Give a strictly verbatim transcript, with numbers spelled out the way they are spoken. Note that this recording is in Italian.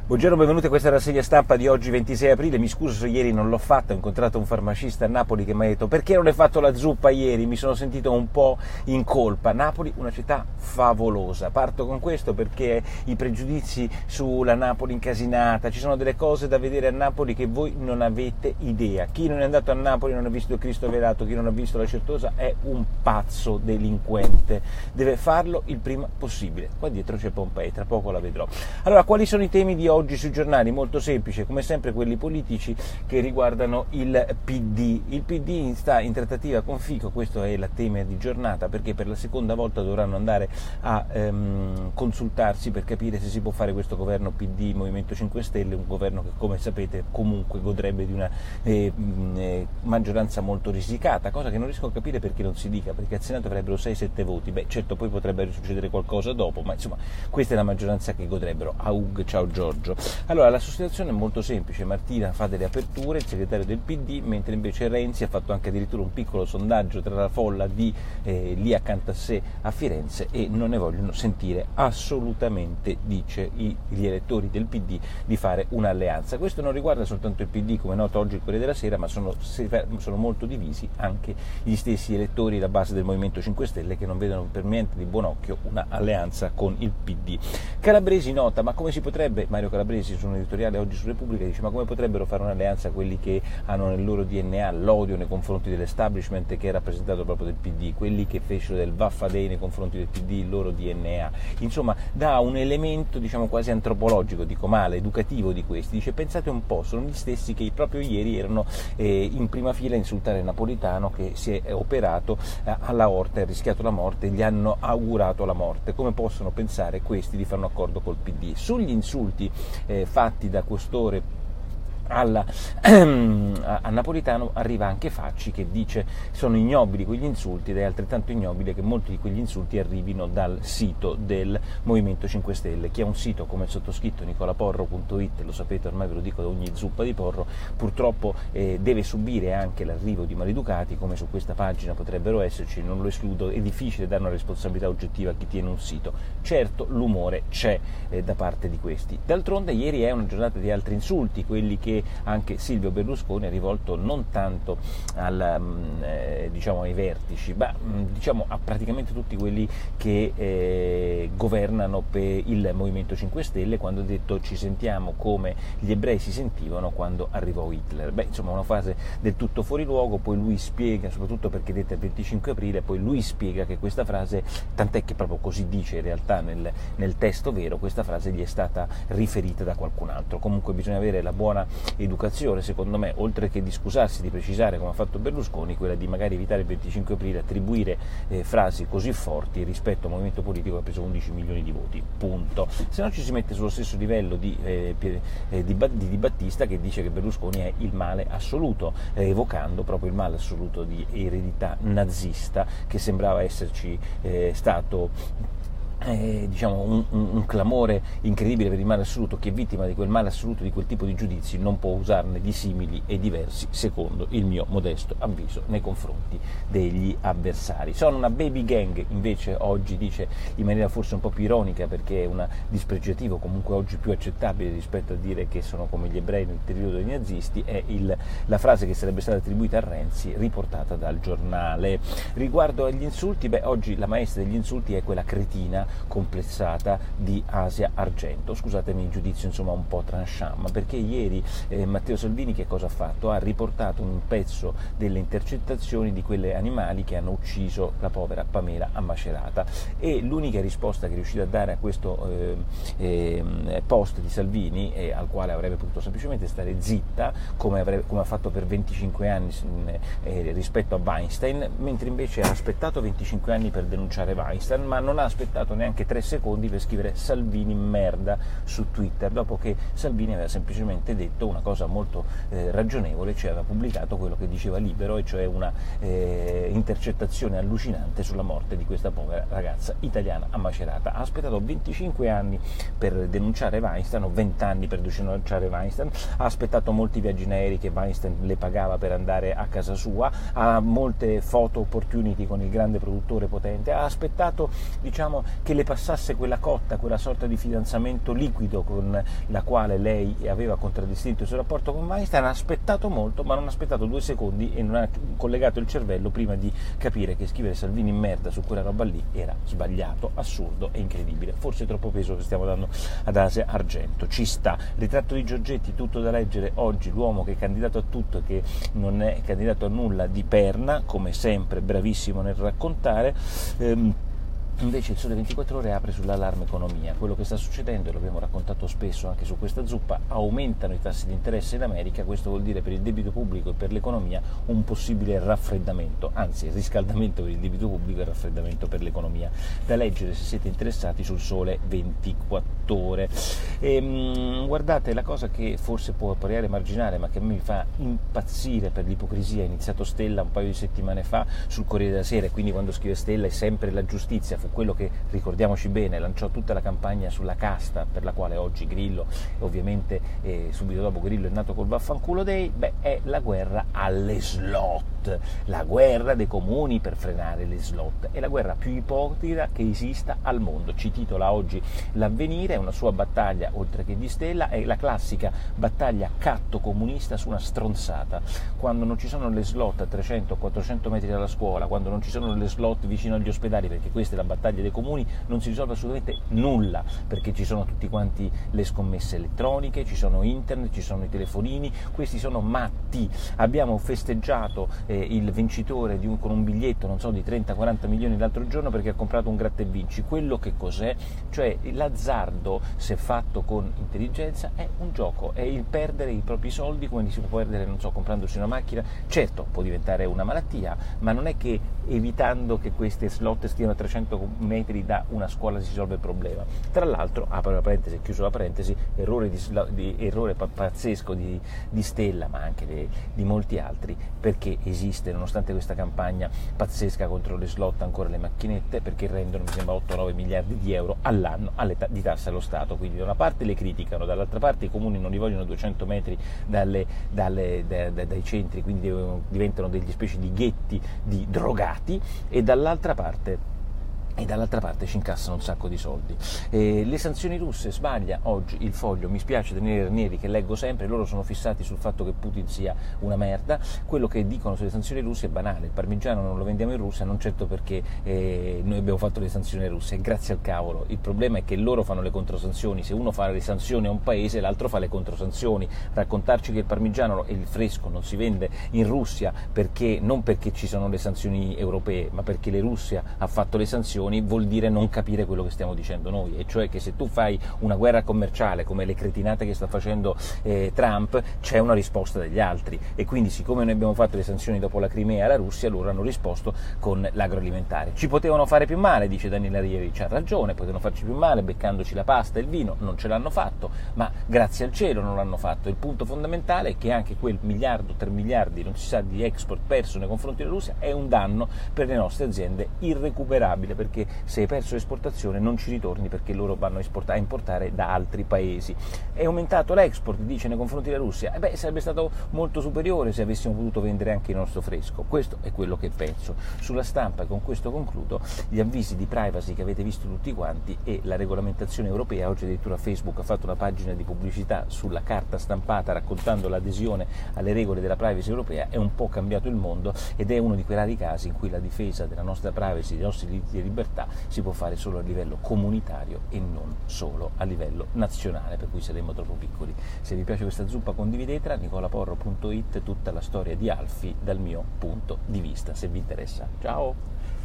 Buongiorno, benvenuti a questa rassegna stampa di oggi ventisei aprile. Mi scuso se ieri non l'ho fatta, ho incontrato un farmacista a Napoli che mi ha detto perché non hai fatto la zuppa ieri, mi sono sentito un po' in colpa. Napoli, una città favolosa, parto con questo perché i pregiudizi sulla Napoli incasinata, ci sono delle cose da vedere a Napoli che voi non avete idea. Chi non è andato a Napoli non ha visto il Cristo velato, chi non ha visto la Certosa è un pazzo delinquente, deve farlo il prima possibile. Qua dietro c'è Pompei, tra poco la vedrò. Allora, quali sono i temi di oggi sui giornali? Molto semplice, come sempre quelli politici che riguardano il P D. Il P D sta in trattativa con Fico, questo è il tema di giornata, perché per la seconda volta dovranno andare a ehm, consultarsi per capire se si può fare questo governo P D Movimento cinque Stelle, un governo che, come sapete, comunque godrebbe di una eh, eh, maggioranza molto risicata, cosa che non riesco a capire perché non si dica, perché al Senato avrebbero sei sette voti. Beh, certo, poi potrebbe succedere qualcosa dopo, ma insomma questa è la maggioranza che godrebbero. Aug, ciao Giorgio. Allora, la sostituzione è molto semplice: Martina fa delle aperture, il segretario del P D, mentre invece Renzi ha fatto anche addirittura un piccolo sondaggio tra la folla di eh, lì accanto a sé a Firenze e non ne vogliono sentire assolutamente, dice i, gli elettori del P D, di fare un'alleanza. Questo non riguarda soltanto il P D, come è noto oggi il Corriere della Sera, ma sono, sono molto divisi anche gli stessi elettori, la base del Movimento cinque Stelle, che non vedono per niente di buon occhio un'alleanza con il P D. Calabresi nota, ma come si potrebbe, Mario Calabresi su un editoriale oggi su Repubblica dice, ma come potrebbero fare un'alleanza quelli che hanno nel loro D N A l'odio nei confronti dell'establishment che è rappresentato proprio del P D, quelli che fecero del Vaffadei nei confronti del P D il loro D N A, insomma dà un elemento, diciamo, quasi antropologico, dico male, educativo di questi. Dice, pensate un po', sono gli stessi che proprio ieri erano eh, in prima fila a insultare Napolitano, che si è operato eh, alla Orta e ha rischiato la morte, gli hanno augurato la morte. Come possono pensare questi di fare un accordo col P D? Sugli insulti eh, fatti da questore Alla, a Napolitano arriva anche Facci che dice sono ignobili quegli insulti ed è altrettanto ignobile che molti di quegli insulti arrivino dal sito del Movimento cinque Stelle, che è un sito come il sottoscritto nicolaporro punto it, lo sapete ormai, ve lo dico da ogni zuppa di porro, purtroppo eh, deve subire anche l'arrivo di maleducati come su questa pagina potrebbero esserci, non lo escludo, è difficile dare una responsabilità oggettiva a chi tiene un sito. Certo, l'umore c'è eh, da parte di questi. D'altronde ieri è una giornata di altri insulti, quelli che anche Silvio Berlusconi ha rivolto non tanto al, eh, diciamo ai vertici, ma diciamo a praticamente tutti quelli che eh, governano per il Movimento cinque Stelle, quando ha detto ci sentiamo come gli ebrei si sentivano quando arrivò Hitler. Beh, insomma, una frase del tutto fuori luogo. Poi lui spiega, soprattutto perché detta il venticinque aprile, poi lui spiega che questa frase, tant'è che proprio così dice in realtà nel, nel testo vero, questa frase gli è stata riferita da qualcun altro. Comunque bisogna avere la buona educazione, secondo me, oltre che di scusarsi, di precisare come ha fatto Berlusconi, quella di magari evitare il venticinque aprile, attribuire eh, frasi così forti rispetto a un movimento politico che ha preso undici milioni di voti, punto. Se no ci si mette sullo stesso livello di, eh, eh, di, di Di Battista, che dice che Berlusconi è il male assoluto, eh, evocando proprio il male assoluto di eredità nazista che sembrava esserci eh, stato Eh, diciamo un, un, un clamore incredibile per il male assoluto, che vittima di quel male assoluto, di quel tipo di giudizi, non può usarne di simili e diversi, secondo il mio modesto avviso, nei confronti degli avversari. Sono una baby gang, invece oggi dice in maniera forse un po' più ironica, perché è un dispregiativo comunque oggi più accettabile rispetto a dire che sono come gli ebrei nel periodo dei nazisti, è il, la frase che sarebbe stata attribuita a Renzi, riportata dal giornale. Riguardo agli insulti, beh, oggi la maestra degli insulti è quella cretina complessata di Asia Argento. Scusatemi il giudizio insomma un po' tranchant, ma perché ieri eh, Matteo Salvini che cosa ha fatto? Ha riportato un pezzo delle intercettazioni di quelle animali che hanno ucciso la povera Pamela a Macerata, e l'unica risposta che è riuscita a dare a questo eh, eh, post di Salvini, eh, al quale avrebbe potuto semplicemente stare zitta, come, avrebbe, come ha fatto per venticinque anni eh, rispetto a Weinstein, mentre invece ha aspettato venticinque anni per denunciare Weinstein, ma non ha aspettato neanche tre secondi per scrivere Salvini merda su Twitter, dopo che Salvini aveva semplicemente detto una cosa molto eh, ragionevole, cioè aveva pubblicato quello che diceva Libero, e cioè una eh, intercettazione allucinante sulla morte di questa povera ragazza italiana a Macerata. Ha aspettato venticinque anni per denunciare Weinstein, o venti anni per denunciare Weinstein, ha aspettato molti viaggi in aerei che Weinstein le pagava per andare a casa sua, ha molte photo opportunity con il grande produttore potente, ha aspettato, diciamo, che che le passasse quella cotta, quella sorta di fidanzamento liquido con la quale lei aveva contraddistinto il suo rapporto con Weinstein. Ha aspettato molto, ma non ha aspettato due secondi e non ha collegato il cervello prima di capire che scrivere Salvini in merda su quella roba lì era sbagliato, assurdo e incredibile. Forse troppo peso che stiamo dando ad Asia Argento. Ci sta. Ritratto di Giorgetti, tutto da leggere oggi, l'uomo che è candidato a tutto e che non è candidato a nulla, di Perna, come sempre bravissimo nel raccontare. ehm, Invece il Sole ventiquattro Ore apre sull'allarme economia. Quello che sta succedendo, e l'abbiamo raccontato spesso anche su questa zuppa, aumentano i tassi di interesse in America. Questo vuol dire per il debito pubblico e per l'economia un possibile raffreddamento, anzi il riscaldamento per il debito pubblico e il raffreddamento per l'economia. Da leggere se siete interessati sul Sole ventiquattro Ore. E, mh, guardate, la cosa che forse può apparire marginale ma che a me mi fa impazzire per l'ipocrisia, ha iniziato Stella un paio di settimane fa sul Corriere della Sera, e quindi quando scrive Stella è sempre la giustizia, fu quello che, ricordiamoci bene, lanciò tutta la campagna sulla casta, per la quale oggi Grillo, ovviamente eh, subito dopo Grillo è nato col Vaffanculo Day. Beh, è la guerra alle slot, la guerra dei comuni per frenare le slot, è la guerra più ipocrita che esista al mondo. Ci titola oggi l'Avvenire, è una sua battaglia, oltre che di Stella, è la classica battaglia catto comunista su una stronzata. Quando non ci sono le slot a trecento quattrocento metri dalla scuola, quando non ci sono le slot vicino agli ospedali, perché questa è la battaglia dei comuni, non si risolve assolutamente nulla, perché ci sono tutti quanti le scommesse elettroniche, ci sono internet, ci sono i telefonini, questi sono matti. Abbiamo festeggiato eh, il vincitore di un, con un biglietto, non so, di trenta quaranta milioni l'altro giorno perché ha comprato un gratta e vinci. Quello che cos'è? Cioè l'azzardo, se fatto con intelligenza, è un gioco, è il perdere i propri soldi come si può perdere, non so, comprandosi una macchina. Certo, può diventare una malattia, ma non è che evitando che queste slot stiano a trecento metri da una scuola si risolve il problema. Tra l'altro, apro la parentesi, chiuso la parentesi, errore, di, di, errore pazzesco di, di Stella, ma anche di, di molti altri, perché esiste, nonostante questa campagna pazzesca contro le slot, ancora le macchinette, perché rendono, mi sembra, otto nove miliardi di euro all'anno alle ta- di tasse allo Stato. Quindi da una parte le criticano, dall'altra parte i comuni non li vogliono duecento metri dalle, dalle, da, da, dai centri, quindi devono, diventano degli specie di ghetti di drogati, e dall'altra parte e dall'altra parte ci incassano un sacco di soldi. Eh, le sanzioni russe, sbaglia oggi il Foglio, mi spiace Daniele Ranieri che leggo sempre, loro sono fissati sul fatto che Putin sia una merda. Quello che dicono sulle sanzioni russe è banale: il parmigiano non lo vendiamo in Russia, non certo perché eh, noi abbiamo fatto le sanzioni russe, grazie al cavolo. Il problema è che loro fanno le controsanzioni, se uno fa le sanzioni a un paese l'altro fa le controsanzioni. Raccontarci che il parmigiano e il fresco non si vende in Russia perché non perché ci sono le sanzioni europee, ma perché la Russia ha fatto le sanzioni, vuol dire non capire quello che stiamo dicendo noi, e cioè che se tu fai una guerra commerciale come le cretinate che sta facendo eh, Trump, c'è una risposta degli altri, e quindi siccome noi abbiamo fatto le sanzioni dopo la Crimea alla Russia, loro hanno risposto con l'agroalimentare. Ci potevano fare più male, dice Daniele Arieri, c'ha ragione, potevano farci più male beccandoci la pasta e il vino, non ce l'hanno fatto, ma grazie al cielo non l'hanno fatto. Il punto fondamentale è che anche quel miliardo, tre miliardi, non si sa, di export perso nei confronti della Russia è un danno per le nostre aziende irrecuperabile, perché se hai perso l'esportazione non ci ritorni, perché loro vanno a importare da altri paesi. È aumentato l'export, dice, nei confronti della Russia. E beh, sarebbe stato molto superiore se avessimo potuto vendere anche il nostro fresco. Questo è quello che penso. Sulla Stampa, e con questo concludo, gli avvisi di privacy che avete visto tutti quanti e la regolamentazione europea. Oggi addirittura Facebook ha fatto una pagina di pubblicità sulla carta stampata raccontando l'adesione alle regole della privacy europea. È un po' cambiato il mondo ed è uno di quei rari casi in cui la difesa della nostra privacy, dei nostri diritti di libertà, si può fare solo a livello comunitario e non solo a livello nazionale, per cui saremmo troppo piccoli. Se vi piace questa zuppa condividetela, nicolaporro punto it, tutta la storia di Alfie dal mio punto di vista, se vi interessa. Ciao!